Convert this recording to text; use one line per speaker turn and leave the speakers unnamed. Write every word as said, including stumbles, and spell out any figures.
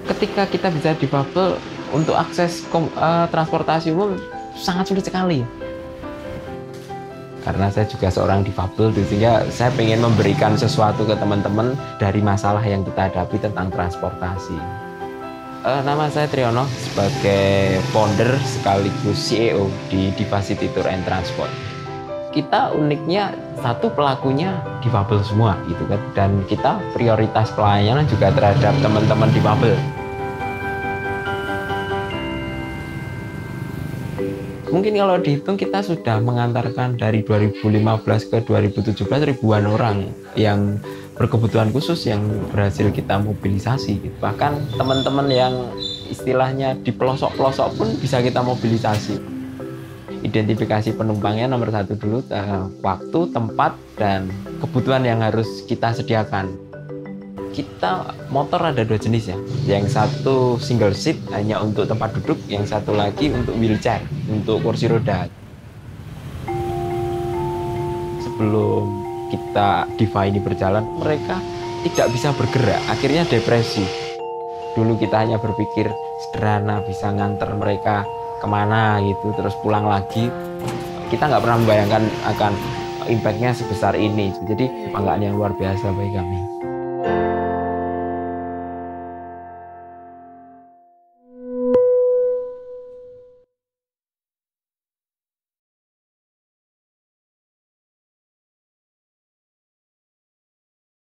Ketika kita bisa difabel, untuk akses kom, uh, transportasi umum sangat sulit sekali. Karena saya juga seorang difabel, sehingga saya ingin memberikan sesuatu ke teman-teman dari masalah yang kita hadapi tentang transportasi. Uh, nama saya Triyono, sebagai founder sekaligus C E O di Divacity Tour and Transport. Kita uniknya satu, pelakunya difabel semua gitu kan, dan kita prioritas pelayanan juga terhadap teman-teman difabel. Mungkin kalau dihitung kita sudah mengantarkan dari dua ribu lima belas ke dua ribu tujuh belas ribuan orang yang berkebutuhan khusus yang berhasil kita mobilisasi. Bahkan teman-teman yang istilahnya di pelosok-pelosok pun bisa kita mobilisasi. Identifikasi penumpangnya nomor satu dulu, eh, waktu, tempat, dan kebutuhan yang harus kita sediakan. Kita motor ada dua jenis ya, yang satu single seat hanya untuk tempat duduk, yang satu lagi untuk wheelchair, untuk kursi roda. Sebelum kita Diva ini berjalan, mereka tidak bisa bergerak, akhirnya depresi. Dulu kita hanya berpikir sederhana bisa nganter mereka kemana gitu, terus pulang lagi. Kita nggak pernah membayangkan akan impact-nya sebesar ini. Jadi kebanggaan yang luar biasa bagi kami.